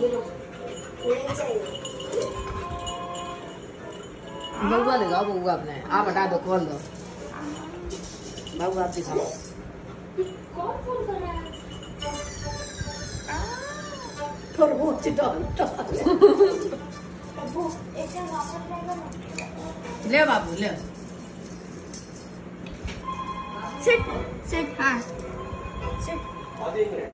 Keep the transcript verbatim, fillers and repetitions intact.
बउआ ले जाओ बउआ अपने आप हटा दो खोल दो बउआ आप दिखाओ कौन फोन कर रहा है थोड़ा बहुत डाल अबू एक वापस लेगा ले बाबू ले सिट सिट हाँ सिट